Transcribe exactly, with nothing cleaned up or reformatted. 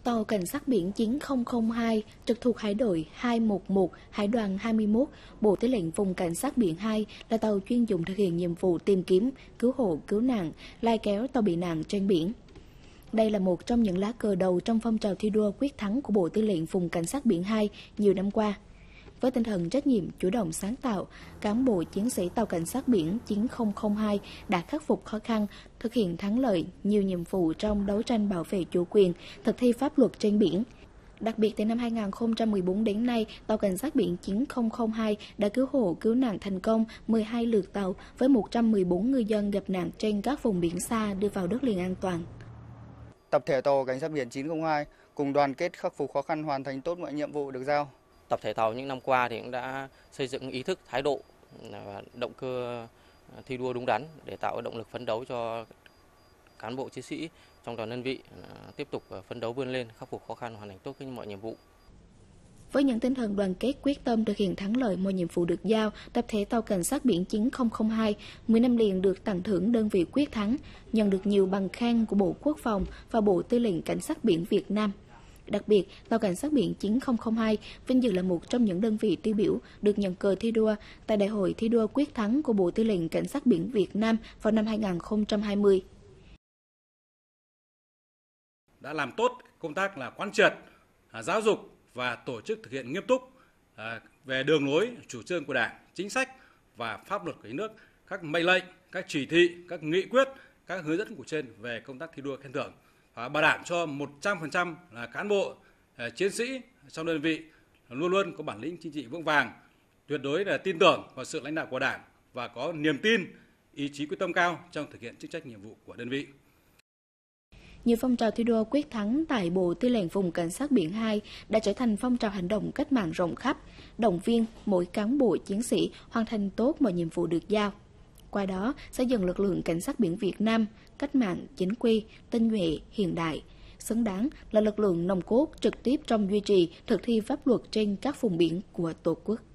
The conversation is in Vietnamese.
Tàu Cảnh sát biển chín không không hai trực thuộc Hải đội hai một một, Hải đoàn hai mươi mốt, Bộ Tư lệnh Vùng Cảnh sát biển hai là tàu chuyên dụng thực hiện nhiệm vụ tìm kiếm, cứu hộ, cứu nạn, lai kéo tàu bị nạn trên biển. Đây là một trong những lá cờ đầu trong phong trào thi đua quyết thắng của Bộ Tư lệnh Vùng Cảnh sát biển hai nhiều năm qua. Với tinh thần trách nhiệm, chủ động sáng tạo, cán bộ chiến sĩ tàu Cảnh sát biển chín không không hai đã khắc phục khó khăn, thực hiện thắng lợi nhiều nhiệm vụ trong đấu tranh bảo vệ chủ quyền, thực thi pháp luật trên biển. Đặc biệt từ năm hai nghìn không trăm mười bốn đến nay, tàu Cảnh sát biển chín không không hai đã cứu hộ cứu nạn thành công mười hai lượt tàu với một trăm mười bốn ngư dân gặp nạn trên các vùng biển xa đưa vào đất liền an toàn. Tập thể tàu Cảnh sát biển chín không hai cùng đoàn kết khắc phục khó khăn, hoàn thành tốt mọi nhiệm vụ được giao. Tập thể tàu những năm qua thì cũng đã xây dựng ý thức, thái độ và động cơ thi đua đúng đắn để tạo động lực phấn đấu cho cán bộ chiến sĩ trong toàn đơn vị tiếp tục phấn đấu vươn lên, khắc phục khó khăn, hoàn thành tốt mọi nhiệm vụ. Với những tinh thần đoàn kết quyết tâm thực hiện thắng lợi mọi nhiệm vụ được giao, tập thể tàu Cảnh sát biển chín không không hai mười năm liền được tặng thưởng đơn vị quyết thắng, nhận được nhiều bằng khen của Bộ Quốc phòng và Bộ Tư lệnh Cảnh sát biển Việt Nam. Đặc biệt, tàu Cảnh sát biển chín không không hai vinh dự là một trong những đơn vị tiêu biểu được nhận cờ thi đua tại Đại hội thi đua quyết thắng của Bộ Tư lệnh Cảnh sát biển Việt Nam vào năm hai nghìn không trăm hai mươi. Đã làm tốt công tác là quán triệt, giáo dục và tổ chức thực hiện nghiêm túc về đường lối, chủ trương của Đảng, chính sách và pháp luật của nhà nước, các mệnh lệnh, các chỉ thị, các nghị quyết, các hướng dẫn của trên về công tác thi đua khen thưởng. Và bảo đảm cho một trăm phần trăm là cán bộ, chiến sĩ trong đơn vị luôn luôn có bản lĩnh chính trị vững vàng, tuyệt đối là tin tưởng vào sự lãnh đạo của Đảng và có niềm tin, ý chí quyết tâm cao trong thực hiện chức trách nhiệm vụ của đơn vị. Nhiều phong trào thi đua quyết thắng tại Bộ Tư lệnh Vùng Cảnh sát biển hai đã trở thành phong trào hành động cách mạng rộng khắp, động viên mỗi cán bộ chiến sĩ hoàn thành tốt mọi nhiệm vụ được giao. Qua đó, xây dựng lực lượng Cảnh sát biển Việt Nam, cách mạng, chính quy, tinh nhuệ, hiện đại, xứng đáng là lực lượng nòng cốt trực tiếp trong duy trì, thực thi pháp luật trên các vùng biển của Tổ quốc.